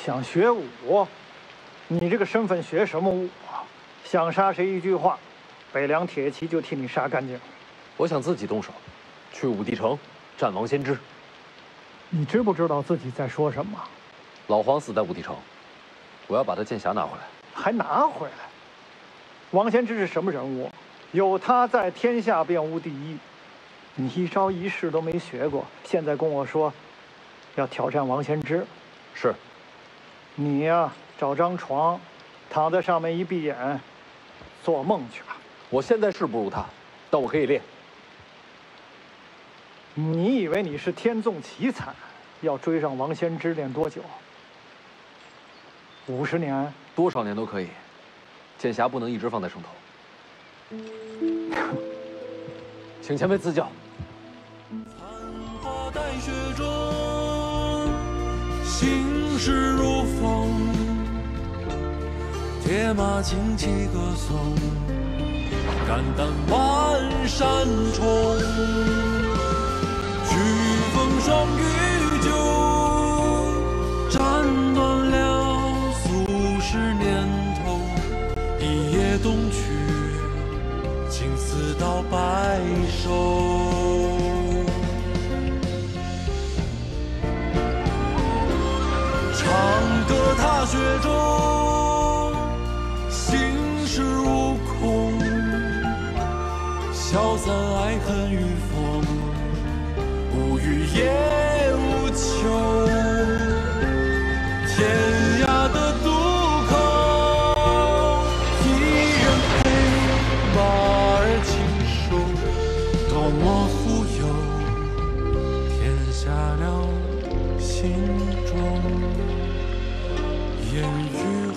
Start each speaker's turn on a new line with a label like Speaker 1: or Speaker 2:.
Speaker 1: 想学武？你这个身份学什么武啊？想杀谁一句话，北凉铁骑就替你杀干净。
Speaker 2: 我想自己动手，去武帝城战王先知。
Speaker 1: 你知不知道自己在说什么？
Speaker 2: 老黄死在武帝城，我要把他剑匣拿回来。
Speaker 1: 还拿回来？王先知是什么人物？有他在，天下便无敌意。你一招一式都没学过，现在跟我说要挑战王先知。
Speaker 2: 是。
Speaker 1: 你呀，找张床，躺在上面一闭眼，做梦去吧。
Speaker 2: 我现在是不如他，但我可以练。
Speaker 1: 你以为你是天纵奇才？要追上王先知练多久？50年？
Speaker 2: 多少年都可以，剑匣不能一直放在上头。请前辈赐教。
Speaker 3: 残花待雪中，心事如风，铁马旌旗歌颂，肝胆万山冲。举风霜雨酒，斩断了数十年头，一夜东去，青丝到白首。长歌踏雪中，心事如空，消散爱恨与风，无欲也无求。天涯的渡口，一人陪，马儿轻手，多么富有，填下了心中言语。